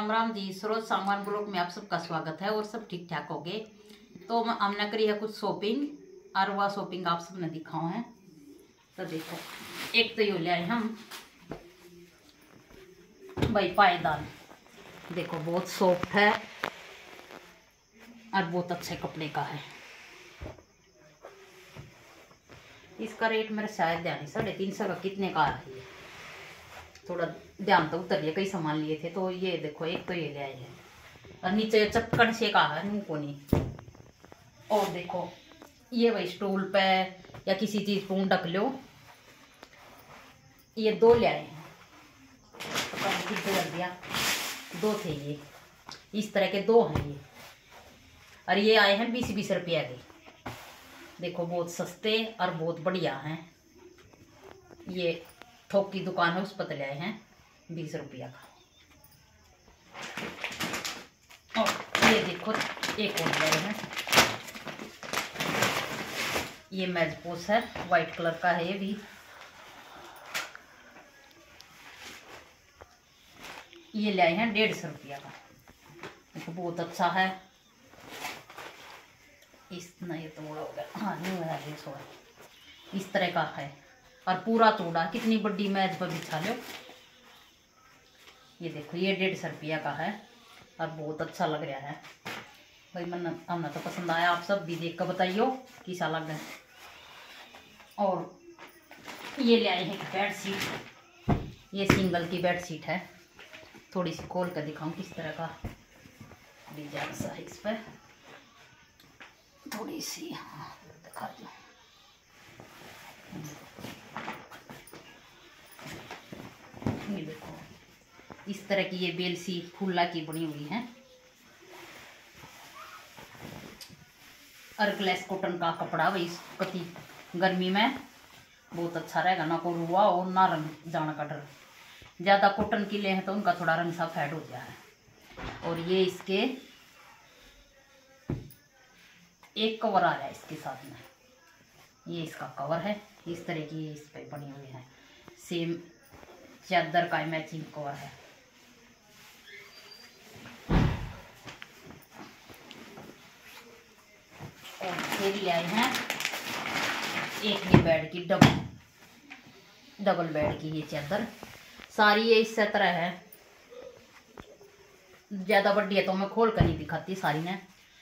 राम राम जी। सरोज सामान ब्लॉग में आप सबका स्वागत है और सब ठीक ठाक हो गए। तो हमने करी है कुछ शॉपिंग और वह शॉपिंग आप सबने दिखाओ है। तो देखो, एक तो ये ले आए हम भाई पायदान। देखो बहुत सॉफ्ट है और बहुत अच्छे कपड़े का है। इसका रेट मेरा शायद ध्यान 350 का कितने का है। ये थोड़ा ध्यान तो उतर लिया, कई सामान लिए थे। तो ये देखो, एक तो ये ले आए हैं और नीचे चक्कन से का है मुंह को नहीं। और देखो ये भाई स्टूल पे या किसी चीज को ढक लो। ये दो ले आए हैं, दिया दो थे ये, इस तरह के दो हैं ये। और ये आए हैं 20-20 रुपया के। देखो बहुत सस्ते और बहुत बढ़िया हैं। ये थोक की दुकान है, उस पर ले आए हैं 20 रुपया का। और ये देखो एक और ले आए हैं, ये मेजपोस है, वाइट कलर का है। ये भी ये ले आए हैं 150 रुपया का। देखो बहुत अच्छा है। इतना ये तो हो गया, हाँ न्यू है ये। सॉरी, इस तरह का है और पूरा चौड़ा, कितनी बड़ी मेज पर बिछा लो। ये देखो ये 150 रुपया का है और बहुत अच्छा लग रहा है भाई। मन हमने तो पसंद आया। आप सब भी देख कर बताइयो कैसा लग रहा है। और ये ले आए हैं बेडशीट। ये सिंगल की बेडशीट है। थोड़ी सी खोल कर दिखाऊं किस तरह का डिजाइन सा है इस पर। थोड़ी सी हाँ दिखा दो। ये देखो इस तरह की ये बेल सी फूला की बनी हुई है। और ग्लेस कॉटन का कपड़ा भाई, कति गर्मी में बहुत अच्छा रहेगा। ना को रुआ और ना रंग जाने का डर। ज़्यादा कॉटन की ले हैं तो उनका थोड़ा रंग सा फेड हो गया है। और ये इसके एक कवर आ रहा है इसके साथ में। ये इसका कवर है, इस तरह की इस पे बनी हुई है। सेम चादर का मैचिंग कवर है। और फिर ले आए हैं एक ये बेड की डबल बेड की ये चादर। सारी ये इस तरह है, ज्यादा बड़ी है तो मैं खोल कर नहीं दिखाती। सारी ने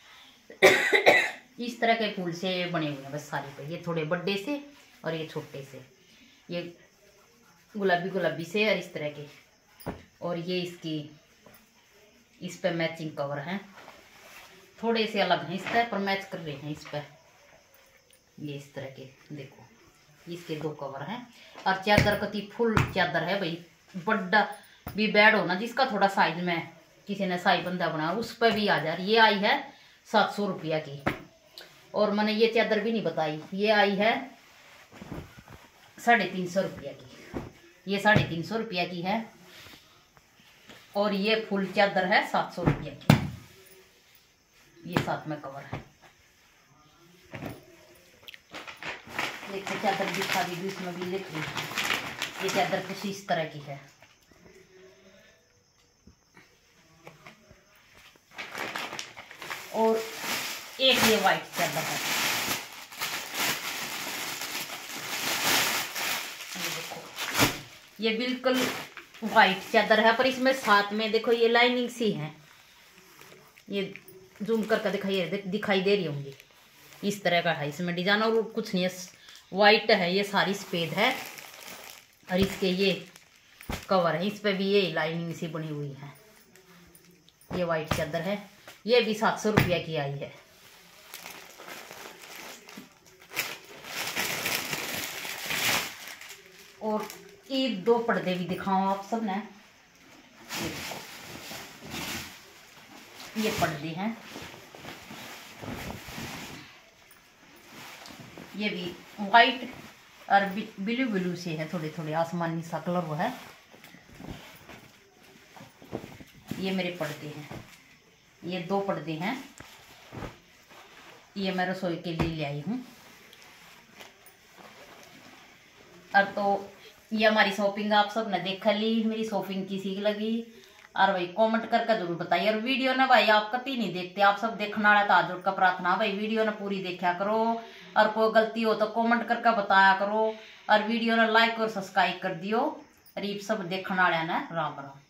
इस तरह के फूल से बने हुए हैं बस सारी पे। ये थोड़े बड़े से और ये छोटे से, ये गुलाबी गुलाबी से और इस तरह के। और ये इसकी इस पे मैचिंग कवर हैं, थोड़े से अलग हैं इस तरह पर मैच कर रहे हैं इस पर। ये इस तरह के देखो, इसके दो कवर हैं। और चादर कति फुल चादर है भाई। बड़ा भी बेड हो ना जिसका थोड़ा साइज में किसी ने साई बंदा बना, उस पर भी आ जा रही। ये आई है 700 रुपया की। और मैंने ये चादर भी नहीं बताई, ये आई है 350 रुपया की। ये 350 रुपया की है। और ये फुल चादर है 700 रुपया की। ये साथ में कवर है। देखो चादर दिखा दी, इसमें भी लिख ली। ये चादर कुछ इस तरह की है। और एक ये वाइट चादर है। ये देखो ये बिल्कुल वाइट चादर है पर इसमें साथ में देखो ये लाइनिंग सी है। ये जूम करके दिखाई दे रही होंगी। इस तरह का है इसमें डिजाइन और कुछ नहीं है। वाइट है, ये सारी सफेद है। और इसके ये कवर है, इस पे भी ये लाइनिंग सी बनी हुई है। ये वाइट चादर है, ये भी 700 रुपया की आई है। और ये दो पर्दे भी दिखाऊं आप सब ने। ये पर्दे हैं, ये भी वाइट और ब्लू ब्लू से है, थोड़े थोड़े आसमानी सा कलर वो है। ये मेरे पर्दे हैं, ये दो पर्दे हैं। ये मैं रसोई के लिए ले आई हूँ। और तो ये हमारी शॉपिंग आप सब ने देख ली। मेरी शॉपिंग किसी की लगी और भाई कमेंट करके जरूर बताइए। और वीडियो ने भाई आप कति नहीं देखते, आप सब देखने वाला तो हाथ जोड़ का प्रार्थना भाई वीडियो ने पूरी देखा करो, और कोई गलती हो तो कमेंट करके बताया करो, और वीडियो ने लाइक और सब्सक्राइब कर दियो। और ये सब देखने वाले ने राम राम।